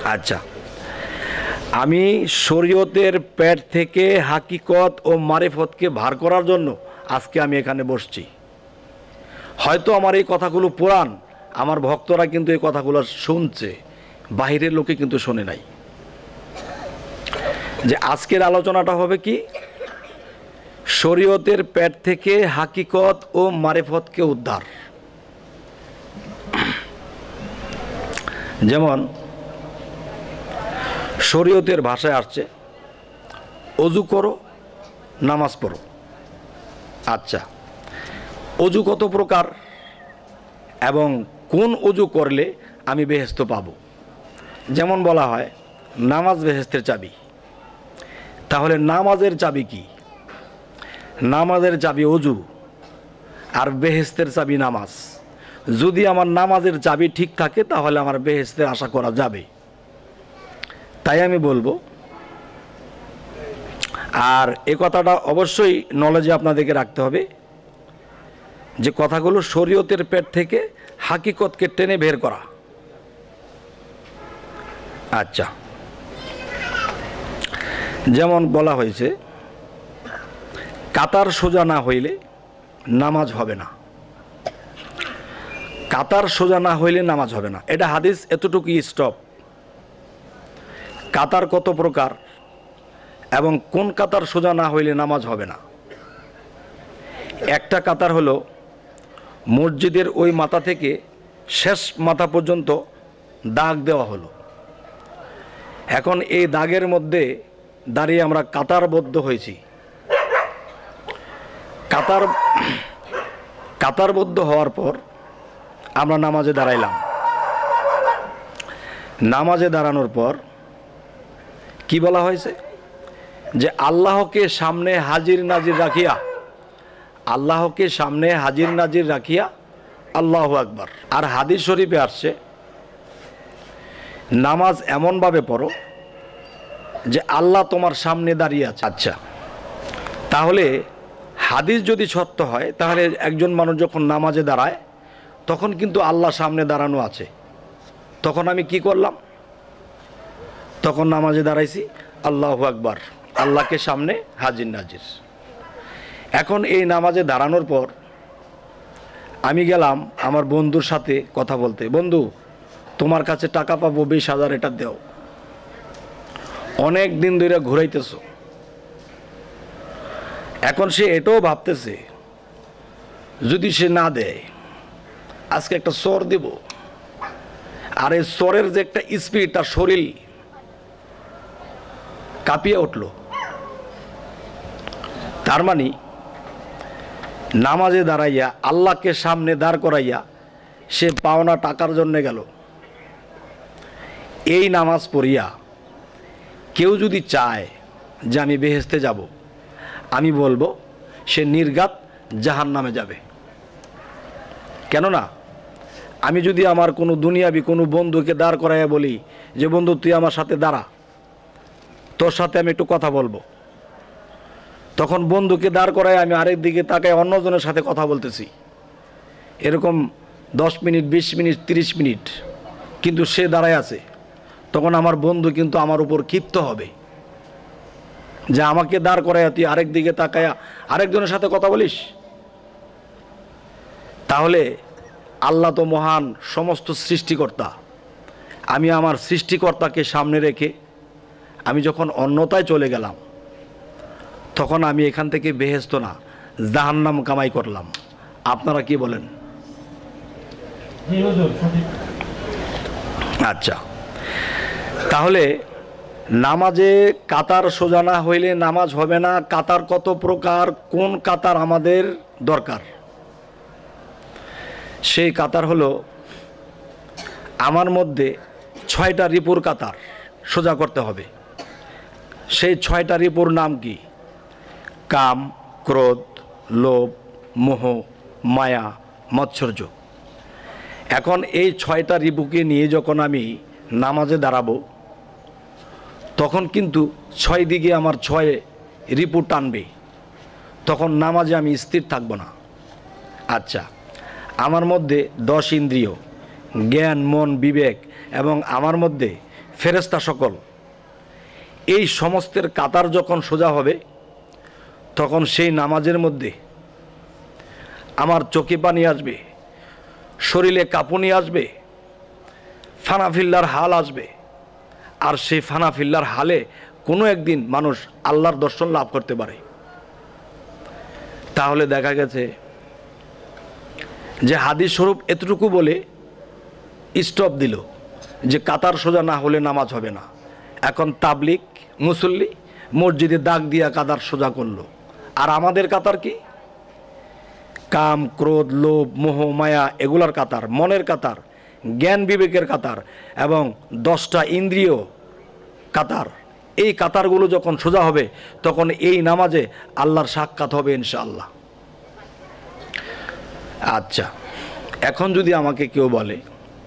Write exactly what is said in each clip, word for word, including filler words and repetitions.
আচ্ছা, আমি শরীয়তের পেট থেকে হাকিকত ও মারিফতকে ভার করার জন্য আজকে আমি এখানে বসছি। হয়তো আমার এই কথাগুলো পুরাণ, আমার ভক্তরা কিন্তু এই কথাগুলো শুনছে, বাহিরের লোকে কিন্তু শোনে নাই। যে আজকের আলোচনাটা হবে কি, শরীয়তের পেট থেকে হাকিকত ও মারিফতকে উদ্ধার। যেমন শরীয়তের ভাষায় আসছে অজু করো, নামাজ পড়ো। আচ্ছা, অজু কত প্রকার এবং কোন অজু করলে আমি বেহেশত পাব? যেমন বলা হয় নামাজ বেহেশতের চাবি। তাহলে নামাজের চাবি কি? নামাজের চাবি অজু, আর বেহেশতের চাবি নামাজ। যদি আমার নামাজের চাবি ঠিক থাকে তাহলে আমার বেহেশতের আশা করা যাবে। তাই আমি বলবো, আর এ কথাটা অবশ্যই নলেজে আপনাদেরকে রাখতে হবে যে কথাগুলো শরীয়তের পেট থেকে হাকিকতকে টেনে বের করা। আচ্ছা, যেমন বলা হয়েছে কাতার সোজা না হইলে নামাজ হবে না। কাতার সোজা না হইলে নামাজ হবে না, এটা হাদিস, এতটুকুই স্টপ। কাতার কত প্রকার এবং কোন কাতার সোজা না হইলে নামাজ হবে না? একটা কাতার হলো মসজিদের ওই মাথা থেকে শেষ মাথা পর্যন্ত দাগ দেওয়া হলো। এখন এই দাগের মধ্যে দাঁড়িয়ে আমরা কাতারবদ্ধ হয়েছি। কাতার কাতারবদ্ধ হওয়ার পর আমরা নামাজে দাঁড়াইলাম। নামাজে দাঁড়ানোর পর কি বলা হয়েছে? যে আল্লাহকে সামনে হাজির নাজির রাখিয়া, আল্লাহকে সামনে হাজির নাজির রাখিয়া আল্লাহু আকবার। আর হাদিস শরীফে আসছে নামাজ এমনভাবে পড়ো যে আল্লাহ তোমার সামনে দাঁড়িয়ে আছে। আচ্ছা, তাহলে হাদিস যদি সত্য হয় তাহলে একজন মানুষ যখন নামাজে দাঁড়ায় তখন কিন্তু আল্লাহ সামনে দাঁড়ানো আছে। তখন আমি কি করলাম? তখন নামাজে দাঁড়াইছি আল্লাহু আকবার, আল্লাহকে সামনে হাজির নাজির। এখন এই নামাজে দাঁড়ানোর পর আমি গেলাম আমার বন্ধুর সাথে কথা বলতে, বন্ধু তোমার কাছে টাকা পাবো বিশ হাজার, এটা দেও। অনেক দিন ধরে ঘুরাইতেছ। এখন সে এটাও ভাবতেছে যদি সে না দেয় আজকে একটা চর দেব। আর এই চরের যে একটা স্পিড, তার শরীর কাঁপিয়ে উঠল। তার মানে নামাজে দাঁড়াইয়া আল্লাহকে সামনে দাঁড় করাইয়া সে পাওনা টাকার জন্য গেল। এই নামাজ পড়িয়া কেউ যদি চায় যে আমি বেহেশতে যাব, আমি বলবো সে নির্ঘাত জাহান্নামে যাবে। কেননা আমি যদি আমার কোনো দুনিয়াবি কোনো বন্ধুকে দাঁড় করাইয়া বলি যে বন্ধু তুই আমার সাথে দাঁড়া, তোর সাথে আমি একটু কথা বলবো, তখন বন্ধুকে দাঁড় করায় আমি আরেক দিকে তাকায় অন্যজনের সাথে কথা বলতেছি, এরকম দশ মিনিট বিশ মিনিট তিরিশ মিনিট, কিন্তু সে দাঁড়ায় আছে। তখন আমার বন্ধু কিন্তু আমার উপর ক্ষিপ্ত হবে যে আমাকে দাঁড় করায় তুই আরেক দিকে তাকায় আরেকজনের সাথে কথা বলিস। তাহলে আল্লাহ তো মহান, সমস্ত সৃষ্টিকর্তা। আমি আমার সৃষ্টিকর্তাকে সামনে রেখে আমি যখন অন্যতায় চলে গেলাম, তখন আমি এখান থেকে বেহেশত না জাহান্নাম কামাই করলাম। আপনারা কি বলেন? আচ্ছা, তাহলে নামাজে কাতার সোজা না হইলে নামাজ হবে না। কাতার কত প্রকার, কোন কাতার আমাদের দরকার? সেই কাতার হলো আমার মধ্যে ছয়টা রিপুর কাতার সোজা করতে হবে। সেই ছয়টা রিপুর নাম কি? কাম, ক্রোধ, লোভ, মোহ, মায়া, মৎসর্য। এখন এই ছয়টা রিপুকে নিয়ে যখন আমি নামাজে দাঁড়াবো তখন কিন্তু ছয় দিকে আমার ছয় রিপু টানবে, তখন নামাজে আমি স্থির থাকবো না। আচ্ছা, আমার মধ্যে দশ ইন্দ্রিয়, জ্ঞান, মন, বিবেক এবং আমার মধ্যে ফেরেশতা সকল এই সমস্তের কাতার যখন সোজা হবে তখন সেই নামাজের মধ্যে আমার চোখে পানি আসবে, শরীরে কাঁপুনি আসবে, ফানাফিল্লার হাল আসবে। আর সেই ফানাফিল্লার হালে কোনো একদিন মানুষ আল্লাহর দর্শন লাভ করতে পারে। তাহলে দেখা গেছে যে হাদিস স্বরূপ এতটুকু বলে স্টপ দিল যে কাতার সোজা না হলে নামাজ হবে না। এখন তাবলিগ মুসল্লি মসজিদে দাগ দিয়া কাতার সোজা করলো। আর আমাদের কাতার কি? কাম, ক্রোধ, লোভ, মোহ, মায়া এগুলার কাতার, মনের কাতার, জ্ঞান বিবেকের কাতার এবং দশটা ইন্দ্রিয় কাতার। এই কাতারগুলো যখন সোজা হবে তখন এই নামাজে আল্লাহর সাক্ষাৎ হবে ইনশাআল্লাহ। আচ্ছা, এখন যদি আমাকে কেউ বলে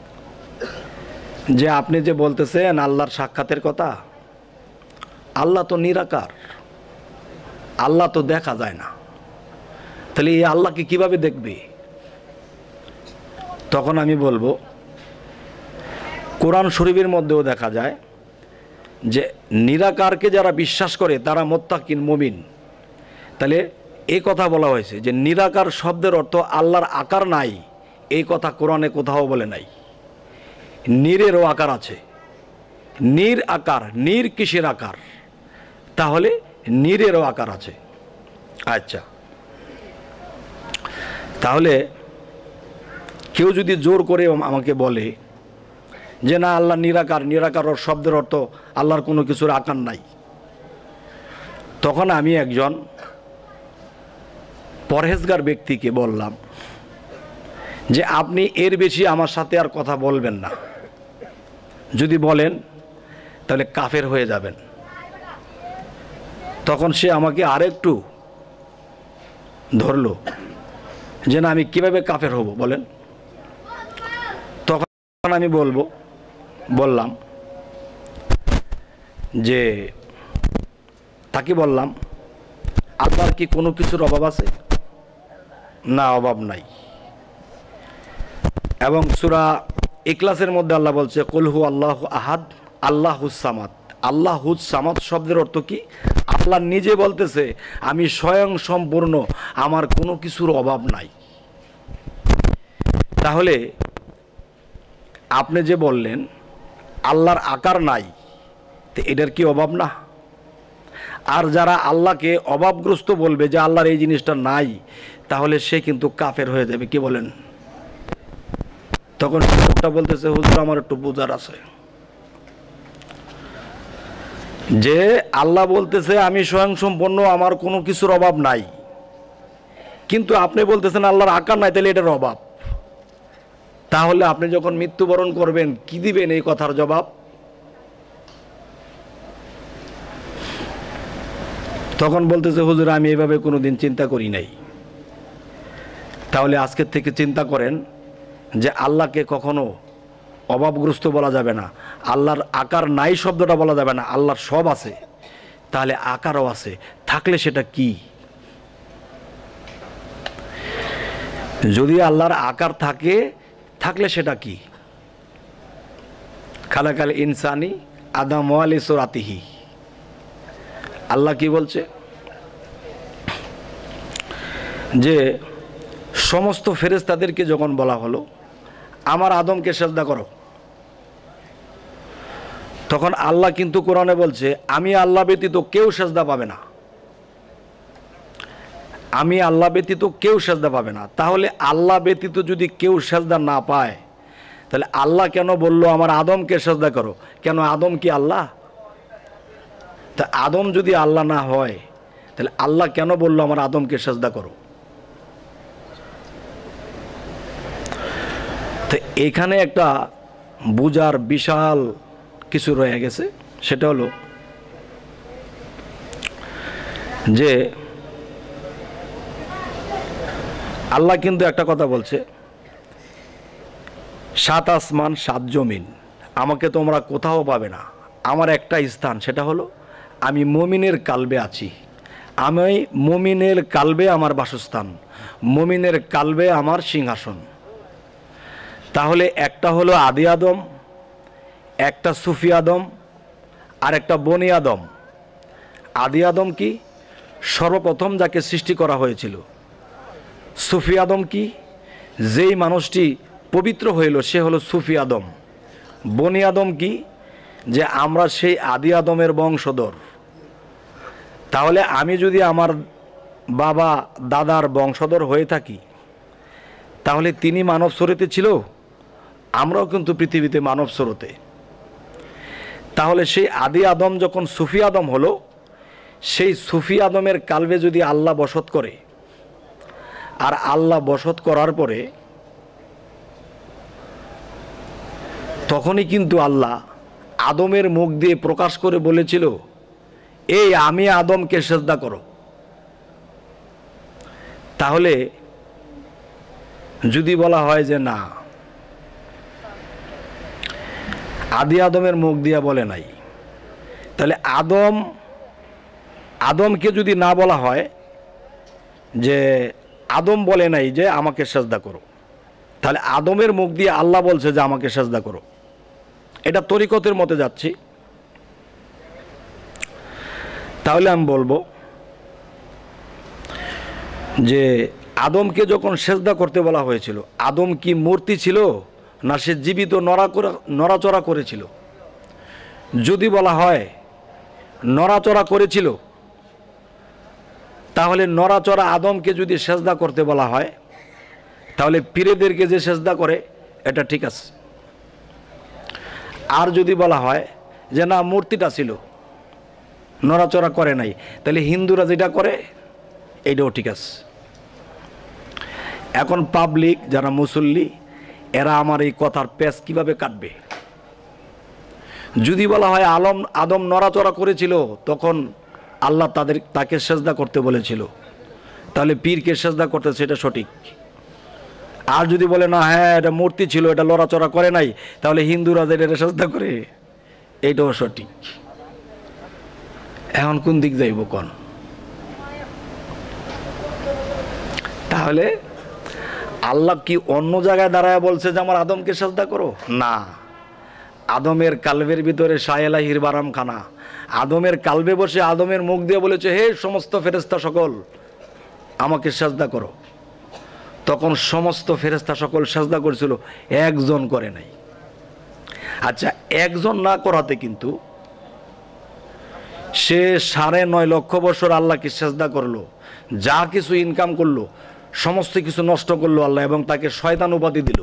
যে আপনি যে বলতেছেন আল্লাহর সাক্ষাতের কথা, আল্লাহ তো নিরাকার, আল্লাহ তো দেখা যায় না, তাহলে এই আল্লাহকে কিভাবে দেখবে? তখন আমি বলবো কোরআন শরীফের মধ্যেও দেখা যায় যে নিরাকারকে যারা বিশ্বাস করে তারা মুত্তাকিন মুমিন। তাহলে এই কথা বলা হয়েছে যে নিরাকার শব্দের অর্থ আল্লাহর আকার নাই, এই কথা কোরআনে কোথাও বলে নাই। নীরেরও আকার আছে, নীর আকার, নীর কিসের আকার? তাহলে নীরেরও আকার আছে। আচ্ছা, তাহলে কেউ যদি জোর করে আমাকে বলে যে না আল্লাহ নিরাকার, নিরাকার শব্দের অর্থ আল্লাহর কোনো কিছুর আকার নাই, তখন আমি একজন পরহেজগার ব্যক্তিকে বললাম যে আপনি এর বেশি আমার সাথে আর কথা বলবেন না। যদি বলেন তাহলে কাফের হয়ে যাবেন। তখন সে আমাকে আরেকটু ধরলো যে না আমি কিভাবে কাফের হব বলেন। তখন আমি বলবো বললাম যে তাকে বললাম আল্লাহর কি কোনো কিছুর অভাব আছে? না, অভাব নাই। এবং সূরা ইখলাসের মধ্যে আল্লাহ বলছে কুল হু আল্লাহু আহাদ আল্লাহুস সামাদ। আল্লাহুস সামাদ শব্দের অর্থ কি? আল্লাহ নিজে বলতেছে আমি স্বয়ং সম্পূর্ণ, আমার কোনো কিছুর অভাব নাই। তাহলে আপনি যে বললেন আল্লাহর আকার নাই, তো এটার কি অভাব না? আর যারা আল্লাহকে অভাবগ্রস্ত বলবে যে আল্লাহর এই জিনিসটা নাই, তাহলে সে কিন্তু কাফের হয়ে যাবে। কি বলেন? তখন লোকটা বলতেছে হুজুর আমার একটু বুঝার আছে যে আল্লাহ বলতেছে আমি স্বয়ং সম্পন্ন, আমার কোনো কিছুর অভাব নাই, কিন্তু আপনি বলতেছেন আল্লাহর আকার নাই, তাহলে এটার অভাব। তাহলে আপনি যখন মৃত্যুবরণ করবেন কি দিবেন এই কথার জবাব? তখন বলতেছে হুজুর আমি এইভাবে কোনোদিন চিন্তা করি নাই। তাহলে আজকের থেকে চিন্তা করেন যে আল্লাহকে কখনো অভাবগ্রস্ত বলা যাবে না, আল্লাহর আকার নাই শব্দটা বলা যাবে না, আল্লাহর সব আছে। তাহলে আকারও আছে, থাকলে সেটা কি? যদি আল্লাহর আকার থাকে, থাকলে সেটা কি? খালাকাল ইনসানি আদম ওয়ালি সুরাতিহি। আল্লাহ কি বলছে যে সমস্ত ফেরেশতাদেরকে যখন বলা হলো আমার আদমকে সেজদা করো, তখন আল্লাহ কিন্তু কোরআনে বলছে আমি আল্লাহ ব্যতীত কেউ সেজদা পাবে না, আমি আল্লাহ ব্যতীত কেউ সেজদা পাবে না। তাহলে আল্লাহ ব্যতীত যদি কেউ সেজদা না পায়, তাহলে আল্লাহ কেন বলল আমার আদমকে সেজদা করো? কেন আদম কি আল্লাহ? তা আদম যদি আল্লাহ না হয়, তাহলে আল্লাহ কেন বলল আমার আদমকে সেজদা করো? তো এখানে একটা বুঝার বিশাল কিছু রয়ে গেছে। সেটা হলো যে আল্লাহ কিন্তু একটা কথা বলছে, সাত আসমান সাত জমিন আমাকে তোমরা কোথাও পাবে না, আমার একটা স্থান, সেটা হলো আমি মুমিনের কালবে আছি। আমি মুমিনের কালবে আমার বাসস্থান, মুমিনের কালবে আমার সিংহাসন। তাহলে একটা হলো আদি আদম, একটা সুফি আদম আর একটা বনি আদম। আদি আদম কি? সর্বপ্রথম যাকে সৃষ্টি করা হয়েছিল। সুফি আদম কি? যেই মানুষটি পবিত্র হইল সে হলো সুফি আদম। বনি আদম কি? যে আমরা সেই আদি আদমের বংশধর। তাহলে আমি যদি আমার বাবা দাদার বংশধর হয়ে থাকি, তাহলে তিনি মানব স্রোতে ছিল, আমরাও কিন্তু পৃথিবীতে মানব স্রোতে। তাহলে সেই আদি আদম যখন সুফি আদম হলো, সেই সুফি আদমের কালবে যদি আল্লাহ বসত করে, আর আল্লাহ বসত করার পরে তখনই কিন্তু আল্লাহ আদমের মুখ দিয়ে প্রকাশ করে বলেছিল, এই আমি আদমকে সিজদা করো। তাহলে যদি বলা হয় যে না, আদি আদমের মুখ দিয়া বলে নাই, তাহলে আদম আদমকে যদি না বলা হয় যে আদম বলে নাই যে আমাকে সিজদা করো, তাহলে আদমের মুখ দিয়ে আল্লাহ বলছে যে আমাকে সিজদা করো। এটা তরিকতের মতে যাচ্ছি। তাহলে আমি বলবো যে আদমকে যখন সিজদা করতে বলা হয়েছিল, আদম কি মূর্তি ছিল না সে জীবিত নড়া নড়াচড়া করেছিল? যদি বলা হয় নড়াচড়া করেছিল, তাহলে নড়াচড়া আদমকে যদি সিজদা করতে বলা হয়, তাহলে পীরেদেরকে যে সিজদা করে এটা ঠিক আছে। আর যদি বলা হয় যে না মূর্তিটা ছিল, নড়াচড়া করে নাই, তাহলে হিন্দুরা যেটা করে এইটাও ঠিক আছে। এখন পাবলিক যারা মুসল্লি, এরা আমার এই কথার পেঁচ কিভাবে কাটবে? যদি বলা হয় আলম আদম নড়াচড়া করেছিল, তখন আল্লাহ তাদের তাকে সিজদা করতে বলেছিল, তাহলে পীরকে সিজদা করতে সেটা সঠিক। আর যদি বলে না হ্যাঁ এটা মূর্তি ছিল, এটা লড়াচড়া করে নাই, তাহলে হিন্দুরা যে এটা সিজদা করে এইটাও সঠিক। এখন কোন দিক যাইব কোন? তাহলে আল্লাহ কি অন্য জায়গায় দাঁড়ায় বলছে যে আমার আদমকে সিজদা করো? না, আদমের কালবের ভিতরে শায়েলাহির বারাম খানা, আদমের কালবে বসে আদমের মুখ দিয়ে বলেছে হে সমস্ত ফেরেশতা সকল আমাকে সিজদা করো। তখন সমস্ত ফেরেশতা সকল সিজদা করেছিল, একজন করে নাই। আচ্ছা, একজন না করাতে কিন্তু সে সাড়ে নয় লক্ষ বছর আল্লাহকে সিজদা করলো, যা কিছু ইনকাম করলো সমস্ত কিছু নষ্ট করলো আল্লাহ, এবং তাকে শয়তান উপাধি দিল।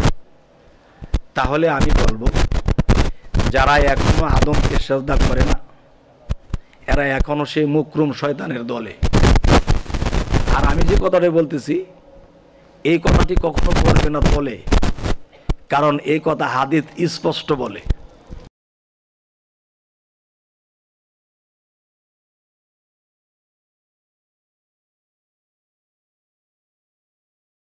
তাহলে আমি বলবো যারা এখনো আদমকে সিজদা করে না, এরা এখনো সেই মুকরুম শয়তানের দলে। আর আমি যে কথাটা বলতেছি, এই কথাটি কখনো বলবে না বলে, কারণ এই কথা হাদিস স্পষ্ট বলে।